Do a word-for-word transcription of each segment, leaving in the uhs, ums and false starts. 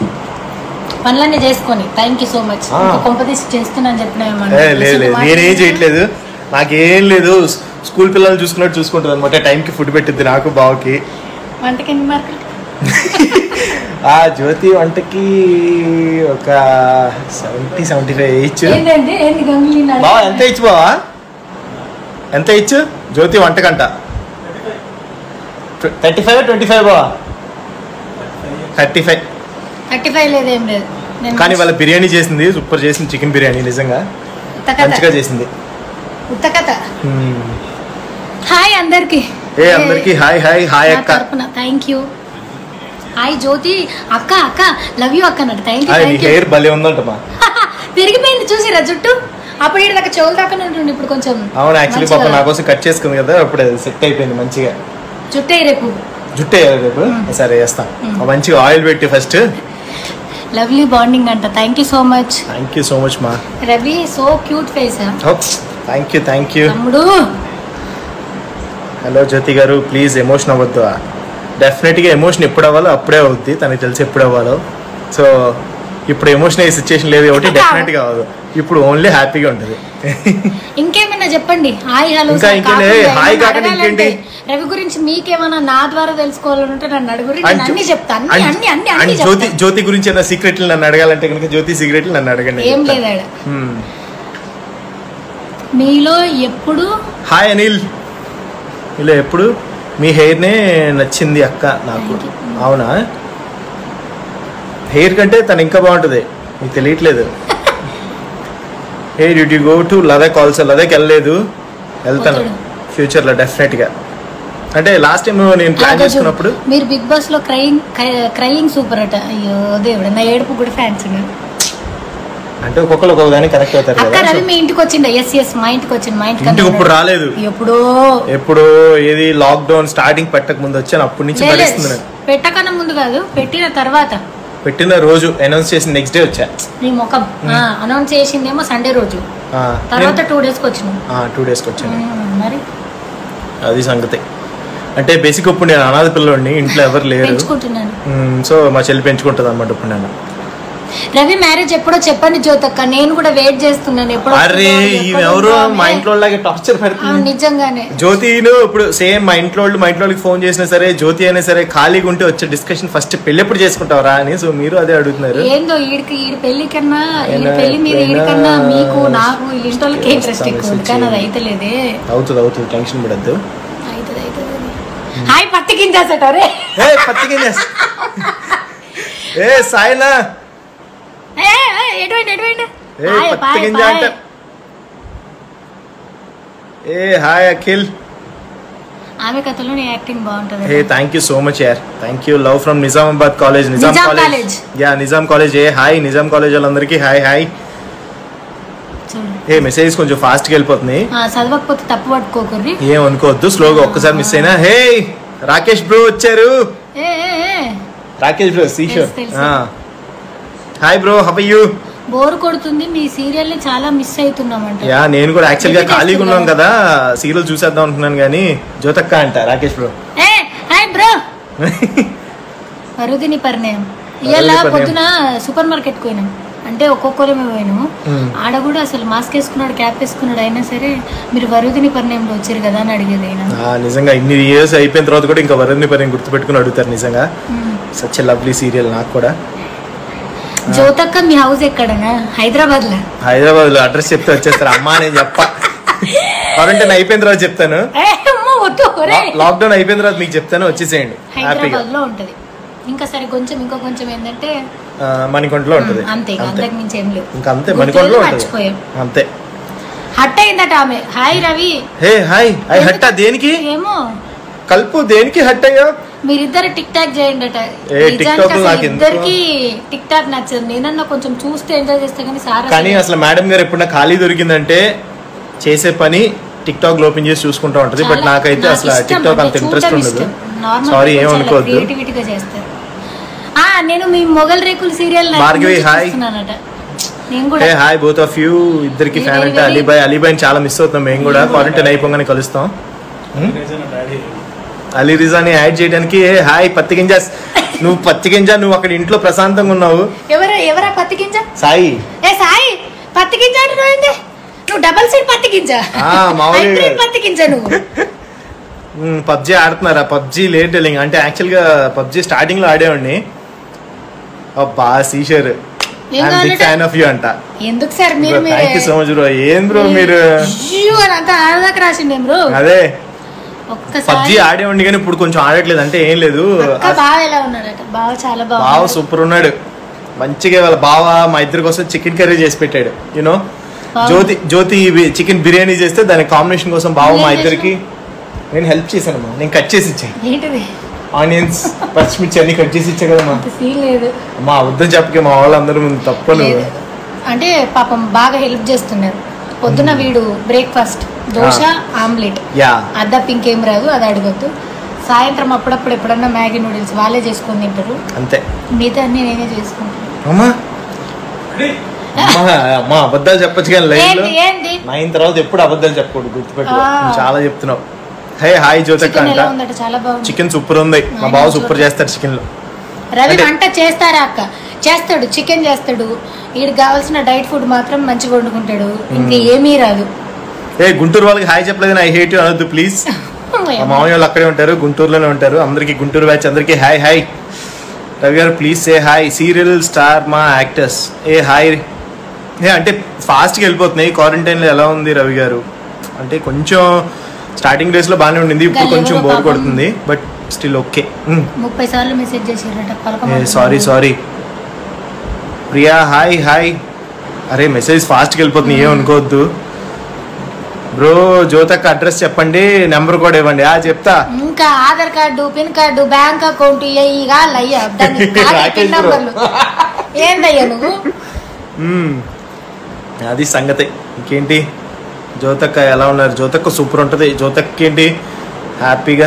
పనులన్నీ చేసుకొని thank you so much. కొంపదీసి చేస్తున్నాను చెప్పినా నేనేం చేయట్లేదు, నాకేం లేదు. స్కూల్ పిల్లలు చూసుకున్నట్టు చూసుకుంటుంది అనమాట. టైంకి ఫుడ్ పెట్టిద్ది నాకు బావకి. వంటకి ఎన్ని మార్కులు? ఆ జ్యోతి వంటకి ఒక సెవెంటీ సెవెంటీ ఫైవ్ ఇచ్చు. బావా ఎంత ఇచ్చు బావా, ఎంత ఇచ్చు జ్యోతి వంటకంట? థర్టీ ఫైవ్ ట్వంటీ ఫైవ్ బావా? థర్టీ ఫైవ్ థర్టీ ఫైవ్ లేదు ఏం లేదు. కానీ వాళ్ళ బిర్యానీ చేసింది సూపర్ చేసింది, చికెన్ బిర్యానీ నిజంగా మంచిగా చేసింది. ఉత్తకథ. హాయ్ అందరికి. ఏ అందరికి హాయ్ హాయ్ హాయ్ అక్క. Thank you. హాయ్ జ్యోతి అక్క, అక్క లవ్ యూ అక్క అన్నట్టు. Thank you. హెయిర్ భలే ఉందంటమ్మా. పెరిగిపోయింది చూసిరా జుట్టు. అప్పుడు ఇక్కడ దాకా చెవుల దాకా ఉంటుంది, ఇప్పుడు కొంచెం. అవును యాక్చువల్లీ పాప నా కోసం కట్ చేసుకుంది కదా, అప్పుడు సెట్ అయిపోయింది మంచిగా. జుట్టే రేపు జుట్టే రేపు సరే చేస్తా. మంచిగా ఆయిల్ పెట్టి ఫస్ట్. లవ్లీ బాండింగ్ అంట. Thank you so much. Thank you so much మా Ravi. So cute face. Thank you thank you తమ్ముడు. హలో జ్యోతి గారు ప్లీజ్ ఎమోషన్ అవ్వద్దు. డెఫినెట్గా ఎమోషన్ ఎప్పుడు అవ్వాలో అప్పుడే అవుద్ది, తనకి తెలిసి ఎప్పుడు అవ్వాలో. సో ఇప్పుడు ఎమోషన్ అయ్యే సిచ్యుయేషన్ లేదు కాబట్టి డెఫినెట్గా అవ్వదు. ఇప్పుడు ఓన్లీ హ్యాపీగా ఉంటుంది. ఇంకేమైనా చెప్పండి. Hi hello. ఇంకా ఇంకేంటి హాయ్ కాకుండా ఇంకేంటి? రవి గురించి మీకేమైనా నా ద్వారా తెలుసుకోవాలంటే నన్ను అడుగురి, అన్ని చెప్తాను. అన్ని అన్ని అన్ని జ్యోతి జ్యోతి గురించి ఏమైనా సీక్రెట్లు నన్ను అడగాలంటే కనుక జ్యోతి సీక్రెట్లు నన్ను అడగండి. ఏం లేదు. మీలో ఎప్పుడు హాయ్ అనిల్, మీలో ఎప్పుడు మీ హెయిర్నే నచ్చింది అక్క నాకు. అవునా? హెయిర్ కంటే తను ఇంకా బాగుంటుంది, మీకు తెలియట్లేదు. Hey did you go to Ladakh also? Ladakh వెళ్ళలేదు, వెళ్తాను ఫ్యూచర్లో డెఫినెట్గా. అంటే లాస్ట్ టైం నేను ప్లాన్ చేసుకున్నప్పుడు మీరు బిగ్ బాస్ లో క్రైయింగ్ క్రైయింగ్ సూపర్ అట. అయ్యో దేవుడు, నా ఏడుపు కూడా ఫ్యాన్స్ అంటే ఒక్కొక్కరు ఒక్కొక్క దాన్ని కనెక్ట్ అవుతారు కదా. రవి మీ ఇంటికి వచ్చిందా? ఎస్ ఎస్ మా ఇంటికి వచ్చింది. మా ఇంటికి ఇంటికి ఇప్పుడు రాలేదు. ఎప్పుడో ఎప్పుడో ఏది లాక్డౌన్ స్టార్టింగ్ పెట్టక ముందు వచ్చాను, అప్పటి నుంచి భరిస్తుంది. పెట్టకన్నా ముందు కాదు, పెట్టిన తర్వాత. పెట్టిన రోజు అనౌన్స్ చేసిన నెక్స్ట్ డే వచ్చా. నీ ముఖం అనౌన్స్ చేసిందేమో సండే రోజు, తర్వాత టూ డేస్ కి వచ్చిన టూ డేస్ కి వచ్చాను. మరి అది సంగతి. అంటే బేసిక్ ఇప్పుడు నేను అనాథ పిల్లోడిని, ఇంట్లో ఎవరు లేరు. సో మా చెల్లి పెంచుకుంటుంది అన్నమాట ఇప్పుడు నేను. రవి మ్యారేజ్ ఎప్పుడో చెప్పండి జ్యోతక్క, నేను కూడా వెయిట్ చేస్తున్నాను. ఎప్పుడో అరే ఎవరు మా ఇంట్లో టార్చర్ పెడుతుంది నిజంగానే. జ్యోతిను ఇప్పుడు సేమ్ మా ఇంట్లో వాళ్ళు మా ఇంట్లో వాళ్ళకి ఫోన్ చేసినా సరే, జ్యోతి అయినా సరే ఖాళీగా ఉంటే వచ్చే డిస్కషన్ ఫస్ట్ పెళ్లి ఎప్పుడు చేసుకుంటావరా అని. సో మీరు అదే అడుగుతున్నారు. ఏందో ఈడికి ఈ పెళ్లి కన్నా ఈ పెళ్లి మీద ఈడికన్నా మీకు నాకు ఇంట్లో వాళ్ళకి ఇంట్రెస్ట్ ఎక్కువ, కానీ అది అయితే లేదే. అవుతుంది అవుతుంది, టెన్షన్ పడద్దు. అవుతుంది అవుతుంది. హాయ్ పత్తి గింజాసట. రే పత్తి గింజాస్. ఏ సాయినా ఏ హాయ్ అఖిల్. ఆమె కథలో యాక్టింగ్ బాగుంటది. Hey thank you so much యార్. Thank you. Love from Nizamabad college. Nizam college. Yeah Nizam college. ఏ హాయ్ నిజాం కాలేజ్ వాళ్ళందరికీ హాయ్ హాయ్. ఏ మెసేజ్ కొంచెం ఫాస్ట్ గా వెళ్ళిపోతుంది, చదవకపోతే తప్పు పట్టుకోకూడదు. ఏం అనుకోవద్దు, స్లోగా ఒక్కసారి మిస్ అయినా. హే రాకేష్ బ్రో వచ్చారు. రాకేష్ బ్రో సీషో. Hi bro, how are you? Bore కొడుతుంది, మీ సీరియల్ ని చాలా మిస్ అవుతున్నామంట. యా నేను కూడా యాక్చువల్ గా ఖాళీగా ఉన్నాం కదా, సీరియల్ చూసేద్దాం అనుకున్నాను కానీ జ్యోతక్క అంట రాకేష్ బ్రో. ఏ హాయ్ బ్రో. వరుదిని పరిణయం. ఇవాళ పొద్దున సూపర్ మార్కెట్ పోయినాం, అంటే ఒక్కొక్కరు పోయినాము. ఆడ కూడా అసలు మాస్క్ వేసుకున్నాడు, క్యాప్ వేసుకున్నాడు, అయినా సరే మీరు వరుదిని పరిణయంలో వచ్చారు కదా అని అడిగేది అయినా. నిజంగా ఇన్ని ఇయర్స్ అయిపోయిన తర్వాత కూడా ఇంకా వరుదిని పరిణయం గుర్తుపెట్టుకుని అడుగుతారు. నిజంగా సచ్ ఎ లవ్లీ సీరియల్. నాకు కూడా. జ్యోతక్క మీ హౌస్ ఎక్కడనా? హైదరాబాద్ లో. హైదరాబాద్ లో అడ్రస్ చెప్తే వచ్చేస్తారు. అమ్మా నేను చెప్ప క్వారంటైన్ అయిపోయిన తర్వాత చెప్తాను, లాక్డౌన్ అయిపోయిన తర్వాత మీకు చెప్తాను, వచ్చేసేయండి. హైదరాబాద్ లో ఉంటది. ఇంకా సరే కొంచెం ఇంకో కొంచెం ఏంటంటే మణికొండలో ఉంటది. అంతే, అంతకు మించి ఏం లేవు. ఇంకా అంతే, మణికొండలో ఉంటది అంతే. హట్ అయిందట ఆమె. హాయ్ రవి. Hey hi. ఐ హట్టా దేనికి? ఏమో కల్పు దేనికి హట్ అయ్యా? మీరిద్దరు టిక్ టాక్ చేయండి అట. ఇద్దరికి టిక్ టాక్ నచ్చదు. నేనన్నా కొంచెం చూస్తే ఎంజాయ్ చేస్తా కానీ సార్ కానీ అసలు మేడం గారు ఎప్పుడన్నా ఖాళీ దొరికిందంటే చేసే పని టిక్ టాక్ ఓపెన్ చేసి చూసుకుంటా ఉంటది. బట్ నాకైతే అసలు టిక్ టాక్ అంత ఇంట్రెస్ట్ ఉండదు. సారీ ఏమనుకోవద్దు. క్రియేటివిటీగా చేస్తారు. ఆ నేను మీ మొగల్ రేకుల్ సీరియల్ భార్గవి హాయ్. నేను కూడా హాయ్ బోత్ ఆఫ్ యూ. ఇద్దరికి ఫ్యాన్ అంటే అలీబాయ్. అలీబాయ్ చాలా మిస్ అవుతున్నాం మేము కూడా. క్వారంటైన్ అయిపోగానే కలుస్తాం. అలీ రిజాని యాడ్ చేయడానికి హాయ్ పత్తి గింజాస్. నువ్వు పత్తి గింజ, నువ్వు అక్కడ ఇంట్లో ప్రశాంతంగా ఉన్నావు. ఎవరు ఎవరా పత్తి గింజ? సాయి. ఏ సాయి పత్తి గింజ అంటున్నావు, నువ్వు డబల్ సీట్ పత్తి గింజ, పత్తి గింజ నువ్వు. పబ్జీ ఆడుతున్నారా? పబ్జీ లేట్ టెల్లింగ్ అంటే యాక్చువల్ గా పబ్జీ స్టార్టింగ్ లో ఆడేవాడిని. అబ్బా సీషర్ ఫ్యాన్ ఆఫ్ యూ అంట. ఎందుకు సార్ మీరు? Thank you so much bro. ఏం బ్రో మీరు ఆడదాకా రాసిండే బ్రో. అదే పబ్జీ ఆడేవాడిని కానీ ఇప్పుడు కొంచెం ఆడట్లేదు. అంటే ఏం లేదు, బావ ఎలా ఉన్నాడట? బావ చాలా బాగా, బావ సూపర్ ఉన్నాడు. మంచిగా వాళ్ళ బావ మా ఇద్దరి కోసం చికెన్ కర్రీ చేసి పెట్టాడు. యూనో జ్యోతి జ్యోతి చికెన్ బిర్యానీ చేస్తే దాని కాంబినేషన్ కోసం బావ మా ఇద్దరికి నేను హెల్ప్ చేశాను. నేను కట్ చేసి ఇచ్చాను. ఆనియన్స్ పచ్చిమిర్చి అన్ని కట్ చేసి ఇచ్చా కదా మా వద్దని చెప్పకే మా వాళ్ళందరూ ముందు తప్పను. అంటే పాపం బాగా హెల్ప్ చేస్తున్నారు. పొద్దున వీడు బ్రేక్ఫాస్ట్ దోశ ఆమ్లెట్, అద్దప్ప ఇంకేం రాదు, అది అడగద్దు. సాయంత్రం అప్పుడప్పుడు ఎప్పుడన్నా మ్యాగీ నూడిల్స్ వాళ్ళే చేసుకొని తింటారు అంతే. మిగతా అన్ని నేనే చేసుకుంటాను. అమ్మా అబద్ధాలు చెప్పచ్చు కానీ లైవ్ లో నైన్ తర్వాత ఎప్పుడు అబద్ధాలు చెప్పకూడదు, గుర్తుపెట్టు. చాలా చెప్తున్నావు. హే హాయ్ జ్యోతక్క అంట. చికెన్ సూపర్ ఉంది, మా బావ సూపర్ చేస్తాడు చికెన్ లో. రవి వంట చేస్తారా అక్క? చేస్తాడు, చికెన్ చేస్తాడు. వీడికి కావాల్సిన డైట్ ఫుడ్ మాత్రం మంచిగా వండుకుంటాడు, ఇంకా ఏమీ రాదు. ఏ గుంటూరు వాళ్ళకి హాయ్ చెప్పలేదు, ఐ హేట్ యు అనొద్దు ప్లీజ్. మా మామయ్య వాళ్ళు అక్కడే ఉంటారు, గుంటూరులోనే ఉంటారు. అందరికి గుంటూరు బ్యాచ్ అందరికి హాయ్ హాయ్. రవి గారు please say hi. Serial star Maa actors ఏ హాయ్. ఏ అంటే ఫాస్ట్గా వెళ్ళిపోతున్నాయి. క్వారంటైన్లో ఎలా ఉంది రవి గారు? అంటే కొంచెం స్టార్టింగ్ డేస్ లో బాగానే ఉండింది, ఇప్పుడు కొంచెం బోర్ కొడుతుంది, బట్ స్టిల్ ఓకే. ముప్పై సార్లు మెసేజ్ చేసారట. Sorry sorry. Priya hi hi. అరే మెసేజ్ ఫాస్ట్గా వెళ్ళిపోతుంది, ఏమనుకోవద్దు బ్రో. జ్యోతక్క అడ్రస్ చెప్పండి, నెంబర్ కూడా ఇవ్వండి. ఆ చెప్తా. ఇంకా Aadhaar card, pin card, bank account ఏందయ్యా నువ్వు? అది సంగతి. ఇంకేంటి జ్యోతక్క ఎలా ఉన్నారు? జ్యోతక్క సూపర్ ఉంటది. జ్యోతక్క ఏంటి హ్యాపీగా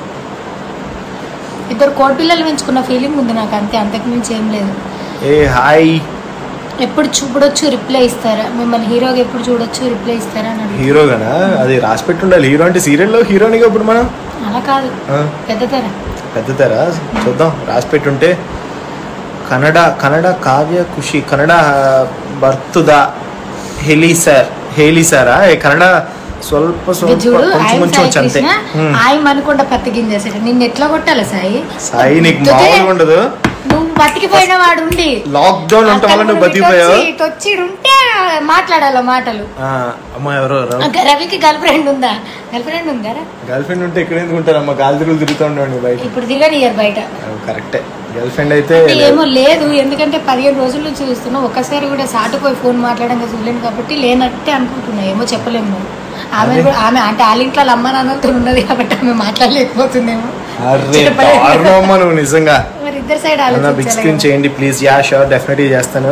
ఇద్దరు కోడి పిల్లలు పెంచుకున్న ఫీలింగ్ ఉంది నాకు, అంతే, అంతకు మించి ఏం లేదు. ఏ హాయ్. ఎప్పుడు చూడొచ్చు రిప్లై ఇస్తారా? మిమ్మల్ని హీరోగా ఎప్పుడు చూడొచ్చు రిప్లై ఇస్తారా? హీరోగానా? అది రాసి పెట్టి ఉండాలి. హీరో అంటే సీరియల్లో హీరోనిగా ఇప్పుడు మనం అలా కాదు, పెద్ద తెర. పెద్ద తెర చూద్దాం. రాసి పెట్టి ఉంటే కన్నడ కన్నడ కావ్య ఖుషి కన్నడ బర్తుదా హెలీ సార్ హేలీ సారా కన్నడ స్వల్ప స్వల్ప అంతే. ఆయన అనుకుంటా పత్తి గింజేసాడు. నిన్ను ఎట్లా కొట్టాలి సాయి? సాయి నీకు మామూలుగా ఉండదు. నువ్వు బతికిపోయిన వాడు ఉండి లాక్ డౌన్ ఉంటాం వల్ల నువ్వు బతికిపోయావు. వచ్చి ఉంటే మాట్లాడాల మాటలు. అమ్మా ఎవరో రవికి గర్ల్ ఫ్రెండ్ ఉందా? గర్ల్ ఫ్రెండ్ ఉందా? గర్ల్ ఫ్రెండ్ ఉంటే ఎక్కడ ఎందుకు ఉంటారమ్మా? గాలి తిరుగులు తిరుగుతూ ఉండండి బయట. ఇప్పుడు దిగనియర్ బయట. కరెక్టే. గర్ల్ ఫ్రెండ్ అయితే ఏమో లేదు, ఎందుకంటే పదిహేను రోజుల నుంచి చూస్తున్నాం. ఒక్కసారి కూడా సాటుపోయి ఫోన్ మాట్లాడంగా చూడలేను కాబట్టి లేనట్టే అనుకుంటున్నా. ఏమో చెప్పలేము. ఆమె కూడా ఆమె అంటే వాళ్ళ ఇంట్లో అమ్మ నాన్నతో ఉన్నది కాబట్టి ఆమె మాట్లాడలేకపోతుందేమో. నువ్వు నిజంగా మరి ఇద్దరు సైడ్ బిగ్ స్క్రీన్ చేయండి ప్లీజ్. యా షూర్ డెఫినెట్లీ చేస్తాను.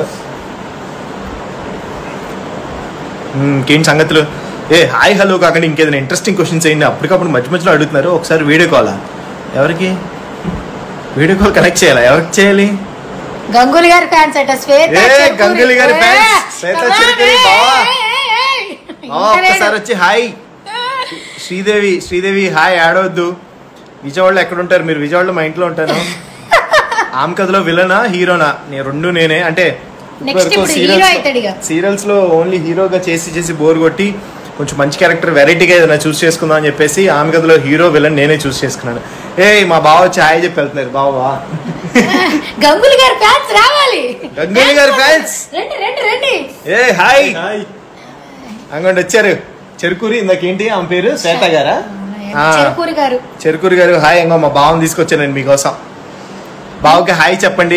ఇంకేంటి సంగతులు? ఏ హాయ్ హలో కాకుండా ఇంకేదైనా ఇంట్రెస్టింగ్ క్వశ్చన్స్ అయ్యింది అప్పటికప్పుడు మధ్య మధ్యలో అడుగుతున్నారు. ఒకసారి వీడియో కాలా? ఎవరికి వీడియో కాల్ కనెక్ట్ చేయాలా? ఎవరికి చేయాలి? గంగూలీ గారి ఫ్యాన్స్ అట. శ్వేత గంగూలీ గారి ఫ్యాన్స్ శ్వేత చిరకరి బావా ఒక్కసారి వచ్చి హాయ్. శ్రీదేవి శ్రీదేవి హాయ్ ఆడవద్దు. విజయవాడలో ఎక్కడ ఉంటారు మీరు? విజయవాడలో మా ఇంట్లో ఉంటాను. ఆమె కథలో విలనా హీరోనా? నేను రెండు నేనే. అంటే సీరియల్స్ లో ఓన్లీ హీరోగా చేసి చేసి బోర్ కొట్టి కొంచెం మంచి క్యారెక్టర్ వెరైటీగా ఏదైనా చూస్ చేసుకుందాం అని చెప్పేసి ఆమె కథలో హీరో విలన్ నేనే చూస్ చేసుకున్నాను. ఏ మా బావ వచ్చి హాయ్ చెప్పి వెళ్తున్నారు. బావా గంగూలీ గారి ఫ్యాన్స్ రావాలి. గంగూలీ గారి ఫ్యాన్స్ ఏ హాయ్. అంగండి వచ్చారు. చెరుకూరి ఇందాకేంటి ఆమె పేరు? శ్వేత గారా? చెరుకూరి గారు. చెరుకూరి గారు హాయ్. ఇంకో మా బావని తీసుకొచ్చాను నేను మీకోసం. బావకి హాయ్ చెప్పండి.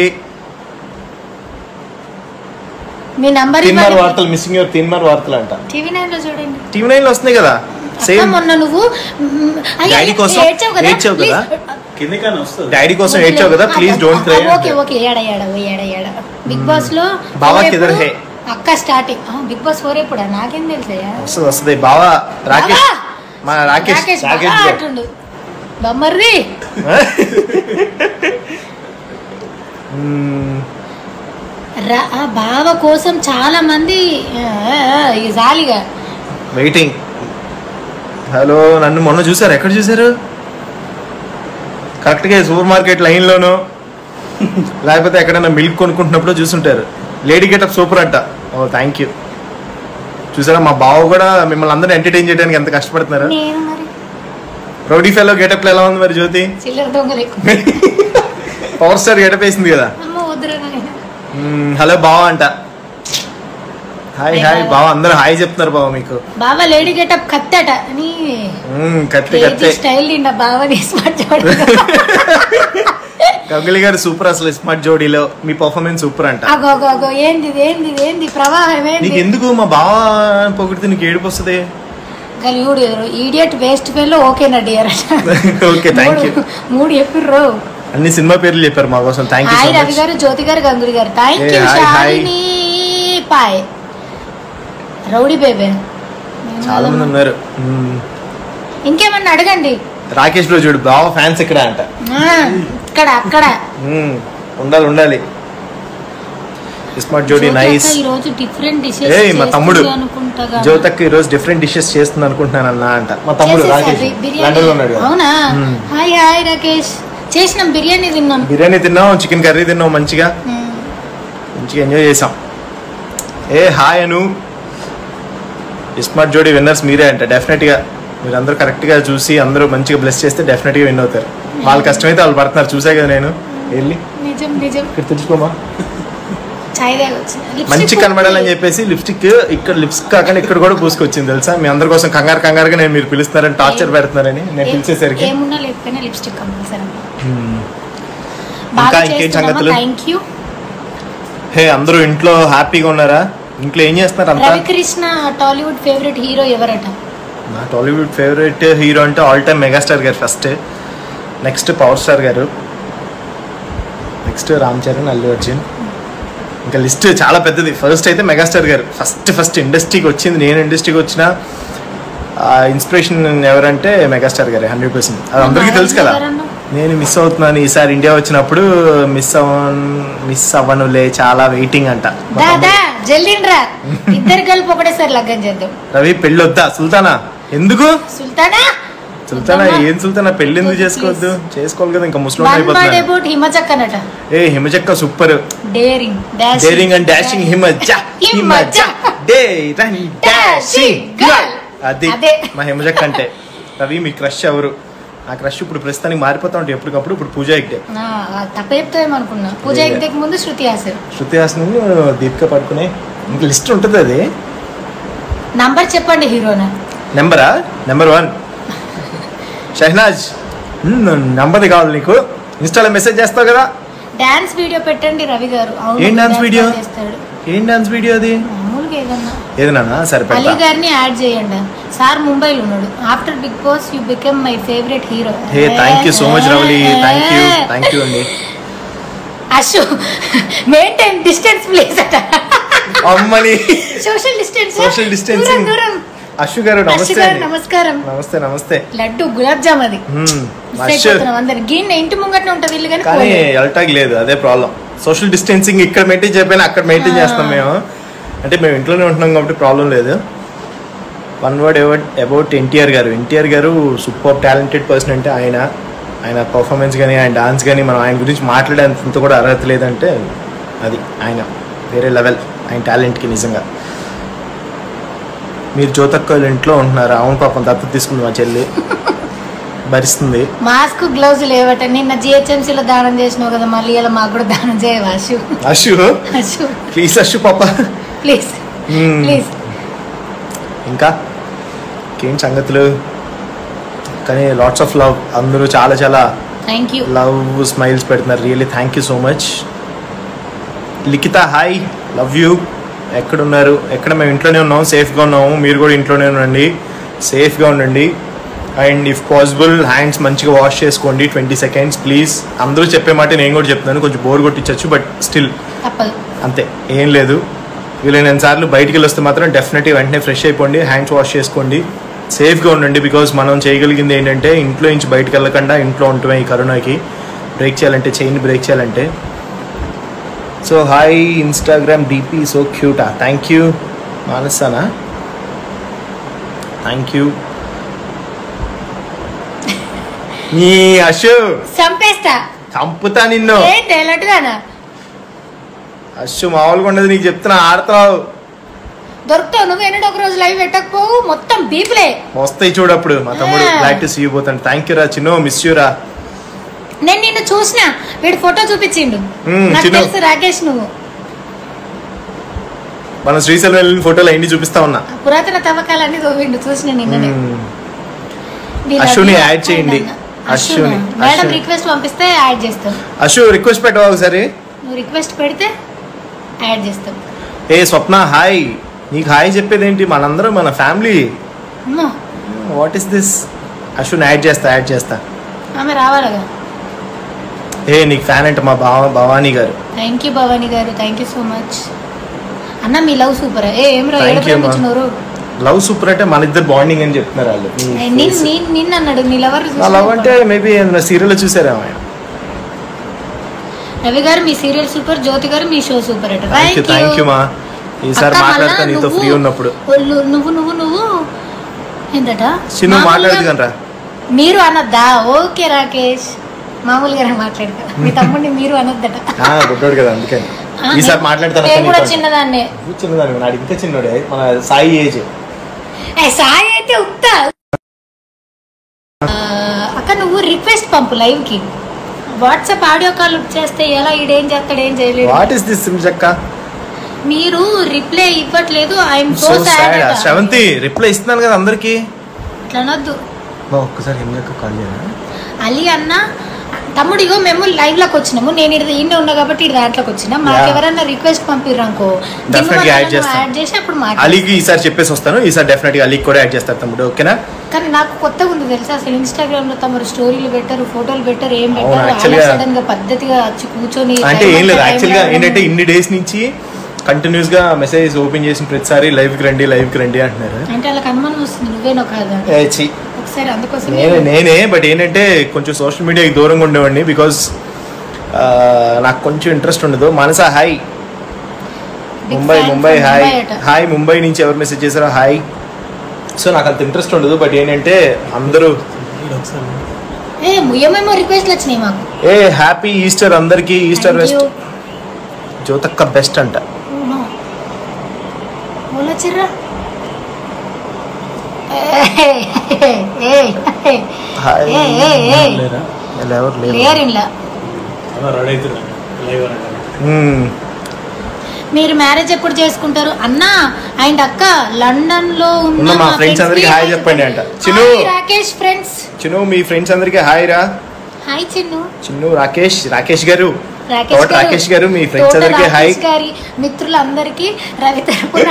మీ నంబర్ తిన్మార్ వార్తలు మిస్సింగ్ యువర్ తిన్మార్ వార్తలు అంట. టీవీ నైన్ లో చూడండి. టీవీ నైన్ లో వస్తున్నాయి కదా. సేమ్ మొన్న నువ్వు డాడీ కోసం ఏడ్చావు కదా. కిందకన్నా వస్తుంది. డాడీ కోసం ఏడ్చావు కదా. Please don't cry. Okay okay ఏడ ఏడ ఏడ ఏడ బిగ్ బాస్ లో బావా కిదర్ హే అక్క స్టార్టింగ్. బిగ్ బాస్ ఫోర్ ఎప్పుడా? నాకేం తెలుసా? వస్తుంది వస్తుంది. బావా రాకేష్ మా రాకేష్ రాకేష్ అంటుండు బొమ్మర్ది. బావ కోసం చాలా మంది జాలిగా వెయిటింగ్. హలో నన్ను మొన్న చూసారు. ఎక్కడ చూసారు? కరెక్ట్గా సూపర్ మార్కెట్ లైన్లోను లేకపోతే ఎక్కడైనా మిల్క్ కొనుక్కుంటున్నప్పుడు చూసుంటారు. లేడీ గెటప్ సూపర్ అంట. Oh thank you. చూసారా మా బావ కూడా మిమ్మల్ని అందరూ ఎంటర్టైన్ చేయడానికి ఎంత కష్టపడుతున్నారు. రౌడీ ఫెలో గెటప్ ఎలా ఉంది మరి జ్యోతి? పవర్ స్టార్ గెటప్ వేసింది కదా. హలో బావ అంట. హాయ్ హాయ్ బావ. అందరూ హాయ్ చెప్తున్నారు బావ మీకు. బావ లేడీ గెటప్ కత్తట నీ కత్తి కత్తి స్టైల్ నిండా బావ స్మార్ట్ జోడీ. గంగులీ గారు సూపర్ అసలు స్మార్ట్ జోడీలో మీ పర్ఫార్మెన్స్ సూపర్ అంట. ఏంది ఏంది ఏంది ప్రవాహం ఏంది? నీకు ఎందుకు మా బావ పొగిడితే నీకు ఏడుపు వస్తుంది? ఈడియట్ వేస్ట్ ఫెలో ఓకేనా డియర్. Okay thank you. మూడు చెప్పిర్రు. అన్ని సినిమా పేర్లు చెప్పారు మా కోసం. Thank you. హాయ్ రవి గారు, జ్యోతి గారు, గంగులీ గారు thank you. Shalini Pai rowdy baby చాలా మంది ఉన్నారు. ఇంకేమన్నా అడగండి. రాకేష్ బ్రో చూడు బావ ఫ్యాన్స్ ఇక్కడ అంట. ఇక్కడ అక్కడ ఉండాలి ఉండాలి. స్మార్ట్ జోడీ నైస్. ఈ రోజు డిఫరెంట్ డిషెస్ ఏ మా తమ్ముడు అనుకుంటా. జ్యోతక్క ఈ రోజు డిఫరెంట్ డిషెస్ చేస్తుంది అనుకుంటున్నాను అన్న అంట. మా తమ్ముడు రాకేష్ లండన్ లో ఉన్నాడు. అవునా? Hi hi Rakesh. చేసినాం బిర్యానీ తిన్నాం. బిర్యానీ తిన్నాం, చికెన్ కర్రీ తిన్నాం, మంచిగా మంచిగా ఎంజాయ్ చేసాం. ఏ hi Anu. Smart Jodi winners మీరే అంట. డెఫినెట్ గా మీరు అందరూ కరెక్ట్ గా చూసి అందరూ మంచిగా బ్లెస్ చేస్తే డెఫినెట్ గా విన్ అవుతారు. వాళ్ళ కష్టమైతే వాళ్ళు పడుతున్నారు. చూసా కదా నేను వెళ్ళి నిజం నిజం ఇక్కడ తెచ్చుకోమా మంచి కనబడాలని చెప్పేసి లిప్స్టిక్ ఇక్కడ లిప్స్టిక్ కాకుండా ఇక్కడ కూడా పూసుకొచ్చింది తెలుసా. మీ అందరి కోసం కంగారు కంగారుగా నేను మీరు పిలుస్తున్నారని టార్చర్ పెడుతున్నారని నేను పిలిచేసరికి. ఇంకా ఇంకేం సంగతులు? హే అందరూ ఇంట్లో హ్యాపీగా ఉన్నారా? ఇంట్లో ఏం చేస్తున్నారు అంతా? Ravi Krishna Tollywood favourite hero ఎవరట? నా టాలీవుడ్ ఫేవరెట్ హీరో అంటే ఆల్ టైమ్ మెగాస్టార్ గారు ఫస్ట్, నెక్స్ట్ పవర్ స్టార్ గారు, నెక్స్ట్ రామ్ చరణ్, అల్లు అర్జున్. ఇంకా లిస్ట్ చాలా పెద్దది. ఫస్ట్ అయితే మెగాస్టార్ గారు ఫస్ట్ ఫస్ట్ ఇండస్ట్రీకి వచ్చింది. నేను ఇండస్ట్రీకి వచ్చిన ఇన్స్పిరేషన్ ఎవరంటే మెగాస్టార్ గారే హండ్రెడ్ పర్సెంట్. అది అందరికీ తెలుసు కదా. నేను మిస్ అవుతున్నాను ఈసారి ఇండియా వచ్చినప్పుడు, మిస్ అవ్వను మిస్ అవ్వనులే చాలా వెయిటింగ్ అంట. ఇద్దరు కలిపి ఒకటేసారి లగ్గం చేద్దాం. రవి పెళ్ళి వద్దా? సుల్తానా ఎందుకు? సుల్తానా సుల్తానా ఏం సుల్తానా? పెళ్లి ఎందుకు చేసుకోవద్దు? చేసుకోవాలి కదా. ఇంకా ముస్లిం అయిపోతుంది. హిమచక్కనట. ఏ హిమచక్క super. Daring daring and dashing Himaja Himaja daring dashing girl. అది మా హిమజక్క అంటే. రవి మీ క్రష్ ఎవరు? ఆ క్రష్ ఇప్పుడు ప్రస్తుతానికి మారిపోతా ఉంటాయి ఎప్పటికప్పుడు. ఇప్పుడు పూజా హెగ్డే. తప్ప చెప్తామనుకున్నా. పూజా హెగ్డేకి ముందు శృతి హాసన్. శృతి హాసన్ దీపిక పడుకునే ఇంకా లిస్ట్ ఉంటుంది. అది నంబర్ చెప్పండి హీరోనా. నెంబరా? Number one Shehnaaz. నంబర్ది కావాలి నీకు. ఇన్స్టాలో మెసేజ్ చేస్తావు కదా. డాన్స్ వీడియో పెట్టండి రవి గారు. ఏం డాన్స్ వీడియో? ఏం డాన్స్ వీడియో అది? ఏదన్నా సరే అలీ గారిని యాడ్ చేయండి. సార్ ముంబైలో ఉన్నాడు. After big boss you become my favourite hero. Hey thank you so much Ravali. Thank you thank you అండి. అశు మెయింటైన్ డిస్టెన్స్ ప్లీజ్ అట. అమ్మని social distance social distancing. Ashu గారు నమస్తే. నమస్కారం. నమస్తే నమస్తే. లడ్డు గులాబ్ జామ్ అది. గిన్నె ఇంటి ముంగట్నే ఉంటది ఇల్లు కానీ ఎల్టాగ్ లేదు. అదే ప్రాబ్లం. సోషల్ డిస్టెన్సింగ్ ఇక్కడ మెయింటైన్ చేయకపోయినా అక్కడ మెయింటైన్ చేస్తాం మేము. అంటే మేము ఇంట్లోనే ఉంటున్నాం కాబట్టి ప్రాబ్లం లేదు. వన్ వర్డ్ అబౌట్ ఎన్టీఆర్ గారు. ఎన్టీఆర్ గారు సూపర్ టాలెంటెడ్ పర్సన్. అంటే ఆయన ఆయన పర్ఫార్మెన్స్ కానీ ఆయన డాన్స్ కానీ మనం ఆయన గురించి మాట్లాడేంత కూడా అర్హత లేదంటే అది ఆయన వేరే లెవెల్. ఆయన టాలెంట్కి నిజంగా. మీరు జ్యోతక్క ఇంట్లో ఉంటున్నారా? అవును పాపం దత్తత తీసుకుంది మా చెల్లి, భరిస్తుంది. మాస్క్ గ్లౌజ్ లేవట. నిన్న జిహెచ్ఎంసీలో దానం చేసినావు కదా, మళ్ళీ ఇలా మాకు కూడా దానం చేయవా అశు? అశు అశు ప్లీజ్ అశు పాప ప్లీజ్ ప్లీజ్. ఇంకా ఇంకేం సంగతులు? కానీ లాట్స్ ఆఫ్ లవ్. అందరూ చాలా చాలా థ్యాంక్ యూ లవ్ స్మైల్స్ పెడుతున్నారు. Really thank you so much. Likhitha hi, love you. ఎక్కడున్నారు? ఎక్కడ? మేము ఇంట్లోనే ఉన్నాము, సేఫ్గా ఉన్నాము. మీరు కూడా ఇంట్లోనే ఉండండి, సేఫ్గా ఉండండి. అండ్ ఇఫ్ పాసిబుల్ హ్యాండ్స్ మంచిగా వాష్ చేసుకోండి ట్వంటీ సెకండ్స్ ప్లీజ్. అందరూ చెప్పే మాట నేను కూడా చెప్తున్నాను. కొంచెం బోర్ కొట్టించచ్చు బట్ స్టిల్ అంతే, ఏం లేదు. వీలైనంత సార్లు బయటికి వెళ్ళి వస్తే మాత్రం డెఫినెట్గా వెంటనే ఫ్రెష్ అయిపోండి, హ్యాండ్స్ వాష్ చేసుకోండి, సేఫ్గా ఉండండి. బికాజ్ మనం చేయగలిగింది ఏంటంటే ఇంట్లో నుంచి బయటకు వెళ్ళకుండా ఇంట్లో ఉంటున్నాయి. ఈ కరోనాకి బ్రేక్ చేయాలంటే, చైన్ బ్రేక్ చేయాలంటే. So hi Instagram DP so క్యూటా. థ్యాంక్ యూ మానసానా, థ్యాంక్ యూ. ఈ అశు సంపేస్తా చంపుతా నిన్ను. అశ్వ మామూలుగా ఉండదు, నీకు చెప్తున్నా ఆడతావు. దొరుకుతావు నువ్వు ఎన్నడో ఒక రోజు లైవ్ పెట్టకపోవు, మొత్తం బీపులే వస్తాయి చూడప్పుడు. మా తమ్ముడు బ్లాక్ టు సీ యూ పోతాను. థ్యాంక్ యూ రా చిన్నో, మిస్ యూ రా. నేను నిన్ను చూసిన, వీడు ఫోటో చూపించిండు, నాకు తెలుసు రాకేష్ నువ్వు. మన శ్రీశైలం వెళ్ళిన ఫోటోలు అన్ని చూపిస్తా ఉన్నా, పురాతన తవ్వకాలన్నీ తవ్విండు, చూసిన నిన్ననే. అశ్వుని యాడ్ చేయండి. అశ్వుని మేడం రిక్వెస్ట్ పంపిస్తే యాడ్ చేస్తాం. అశ్వు రిక్వెస్ట్ పెట్టవా ఒకసారి? నువ్వు రిక్వెస్ట్ పెడితే యాడ్ చేస్తాం. ఏ స్వప్న హాయ్, నీకు హాయ్ చెప్పేది ఏంటి? మనందరం మన ఫ్యామిలీ. What is this? అశ్వుని యాడ్ చేస్తా యాడ్ చేస్తా ఆమె రావాలగా. ఏ నీకు ఫ్యాన్ అంటే మా బావ భవానీ గారు. థ్యాంక్ యూ భవానీ గారు, థ్యాంక్ యూ సో మచ్ అన్న. మీ లవ్ సూపర్. ఏ ఏం రా లవ్ సూపర్ అంటే మన ఇద్దరు బాండింగ్ అని చెప్తున్నారు వాళ్ళు. నిన్న అన్నాడు నీ లవర్. లవ్ అంటే మేబీ సీరియల్ చూసారా? రవి గారు మీ సీరియల్ సూపర్, జ్యోతి గారు మీ షో సూపర్ అట. థ్యాంక్ యూ మా. ఈసారి మాట్లాడతా నీతో ఫ్రీ ఉన్నప్పుడు. నువ్వు నువ్వు నువ్వు ఏంటట చిన్న మాట్లాడుతున్నా. మీరు అనద్దా? ఓకే రాకేష్, మామూలుగా మాట్లాడతా. మీ తమ్ముడిని మీరు అనొద్దట. గుడ్డోడు కదా అందుకని ఈసారి మాట్లాడతాను. చిన్నదాన్నే చిన్నదాన్ని నాడు ఇంకా చిన్నోడే, మన సాయి ఏజ్. సాయి అయితే ఉత్తా. అక్క నువ్వు రిక్వెస్ట్ పంపు లైవ్ కి. వాట్సాప్ ఆడియో కాల్ చేస్తే ఎలా ఈడేం చేస్తాడు, ఏం చేయలేదు. వాట్ ఇస్ దిస్ సింజక్క? మీరు రిప్లై ఇవ్వట్లేదు. I'm so sad. Sravanthi reply ఇస్తున్నాను కదా అందరికి. అట్లా అనొద్దు. ఒక్కసారి హిమజక్క కాల్ చేయరా? అలీ అన్న తమ్ముడు ఇగో మేము లైవ్ లోకి వచ్చినాము, నేను ఇది ఈయన ఉన్నా కాబట్టి ఈ దాంట్లోకి వచ్చినా. మాకు ఎవరైనా రిక్వెస్ట్ పంపిర్రు అనుకో యాడ్ చేసి అప్పుడు అలీకి ఈసారి చెప్పేసి వస్తాను. ఈసారి డెఫినెట్ గా అలీకి కూడా యాడ్ చేస్తారు తమ్ముడు, ఓకేనా? కానీ నాకు కొత్తగా ఉంది తెలుసా, అసలు ఇన్స్టాగ్రామ్ లో తమరు స్టోరీలు పెట్టారు, ఫోటోలు పెట్టారు, ఏం పెట్టారు. సడన్ గా పద్ధతిగా వచ్చి కూర్చొని అంటే ఏం లేదు. యాక్చువల్ గా ఏంటంటే ఇన్ని డేస్ నుంచి కంటిన్యూస్ గా మెసేజ్ ఓపెన్ చేసిన ప్రతిసారి లైవ్ కి రండి లైవ్ కి రండి అంటున్నారు. అంటే వాళ్ళకి అనుమానం వస్తుంది నువ్వేనో కాదా ఒకసారి, అందుకోసం నేనే. బట్ ఏంటంటే కొంచెం సోషల్ మీడియాకి దూరంగా ఉండేవాడిని, బికాస్ నాకు కొంచెం ఇంట్రెస్ట్ ఉండదు. Manasa hi Mumbai, Mumbai hi hi Mumbai నుంచి ఎవరు మెసేజ్ చేశారో హాయ్. సో నాకు అంత ఇంట్రెస్ట్ ఉండదు. బట్ ఏంటంటే అందరూ ఏ హ్యాపీ ఈస్టర్ అందరికి. ఈస్టర్ బెస్ట్, జ్యోతక్క బెస్ట్ అంట. మీరు మ్యారేజ్ ఎప్పుడు చేసుకుంటారు అన్నా? అండ్ అక్క లండన్ లో ఉన్న మా ఫ్రెండ్స్ అందరికి హాయ్ చెప్పండి అంట. చిన్ను రాకేష్ ఫ్రెండ్స్, చిన్ను మీ ఫ్రెండ్స్ అందరికి హాయ్ రా. హాయ్ చిన్ను. చిన్ను రాకేష్, రాకేష్ గారు, రాకేష్ రాకేష్ గారు మీ ఫ్రెండ్స్ అందరికి హాయ్. గారి మిత్రులందరికీ రవి తరపున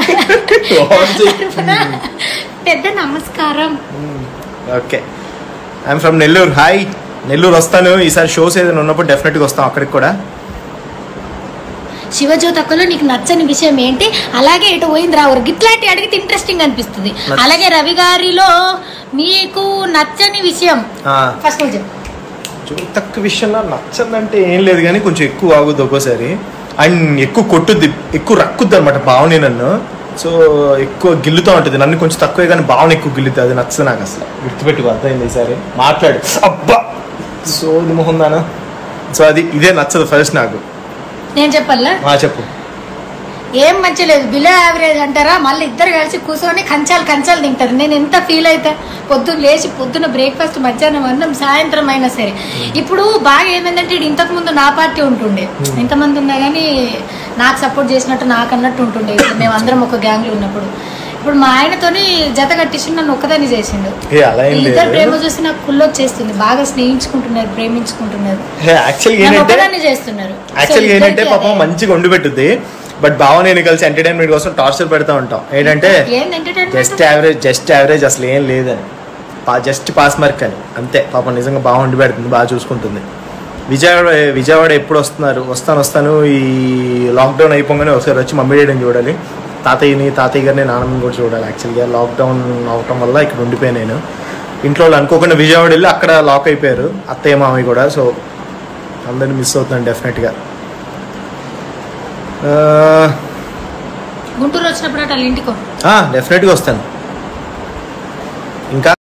పెద్ద నమస్కారం. Okay, I'm from Nellore. Hi Nellore వస్తాను ఈసారి. షోస్ ఏదైనా ఉన్నప్పుడు డెఫినెట్ గా వస్తాం అక్కడికి కూడా. శివజ్యోతక్కలో నీకు నచ్చని విషయం ఏంటి? అలాగే ఇటు పోయింది రావు గిట్లాంటి అడిగితే ఇంట్రెస్టింగ్ అనిపిస్తుంది. అలాగే రవి గారిలో నీకు నచ్చని విషయం ఫస్ట్ నువ్వు చెప్పు. జ్యోతక్క విషయంలో నచ్చదంటే ఏం లేదు, కానీ కొంచెం ఎక్కువ ఆగుద్ది ఒక్కోసారి. అండ్ ఎక్కువ కొట్టుద్ది, ఎక్కువ రక్కుద్ది అనమాట భావని నన్ను. సో ఎక్కువ గిల్లుతూ ఉంటుంది నన్ను, కొంచెం తక్కువే కానీ భావన ఎక్కువ గిల్లుతుంది. అది నచ్చదు నాకు అసలు. గుర్తుపెట్టుకో, అర్థమైంది ఈసారి మాట్లాడు. అబ్బా సోది మొహం దానా. సో అది ఇదే నచ్చదు ఫస్ట్ నాకు. నేను చెప్పాలా? చెప్పు. ఏం మంచి లేదు, బిలో యావరేజ్ అంటారా? మళ్ళీ ఇద్దరు కలిసి కూర్చొని కంచాలు కంచాలు తింటారు. నేను ఎంత ఫీల్ అవుతా. పొద్దున్న లేచి పొద్దున్న బ్రేక్ఫాస్ట్, మధ్యాహ్నం అన్నం, సాయంత్రం అయినా సరే. ఇప్పుడు బాగా ఏమైందంటే ఇంతకు ముందు నా పార్టీ ఉంటుండే, ఎంతమంది ఉన్నా కానీ నాకు సపోర్ట్ చేసినట్టు నాకు అన్నట్టు ఉంటుండే. మేము అందరం ఒక గ్యాంగ్లో ఉన్నప్పుడు. ఇప్పుడు మా ఆయనతోని జత కట్టించి నన్ను ఒక్కదాన్ని చేసిండు. ఇద్దరు ప్రేమ చూసి నాకు కుళ్ళు వచ్చేస్తుంది. బాగా స్నేహించుకుంటున్నారు, ప్రేమించుకుంటున్నారు, ఒక్కదాన్ని చేస్తున్నారు. యాక్చువల్గా ఏంటంటే పాపం మంచిగా వండి పెట్టుద్ది. బట్ బావ నేను కలిసి ఎంటర్టైన్మెంట్ కోసం టార్చర్ పెడతా ఉంటాం. ఏంటంటే జస్ట్ యావరేజ్, జస్ట్ యావరేజ్ అసలు ఏం లేదని, జస్ట్ పాస్ మార్క్ అని అంతే. పాపం నిజంగా బాగా వండి పెడుతుంది, బాగా చూసుకుంటుంది. విజయవాడ విజయవాడ ఎప్పుడు వస్తున్నారు? వస్తాను వస్తాను ఈ లాక్డౌన్ అయిపోగానే ఒకసారి వచ్చి మమ్మీ డాడీని చూడాలి. తాతయ్యని, తాతయ్య గారిని, నాన్నని కూడా చూడాలి. యాక్చువల్గా లాక్డౌన్ అవటం వల్ల ఇక్కడ ఉండిపోయాను నేను. ఇంట్లో వాళ్ళు అనుకోకుండా విజయవాడ వెళ్ళి అక్కడ లాక్ అయిపోయారు, అత్తయ్య మామయ్య కూడా. సో అందరిని మిస్ అవుతున్నాను డెఫినెట్గా. గుంటూరు వచ్చినప్పుడు అట్లా ఇంటికో డెఫినెట్గా వస్తాను. ఇంకా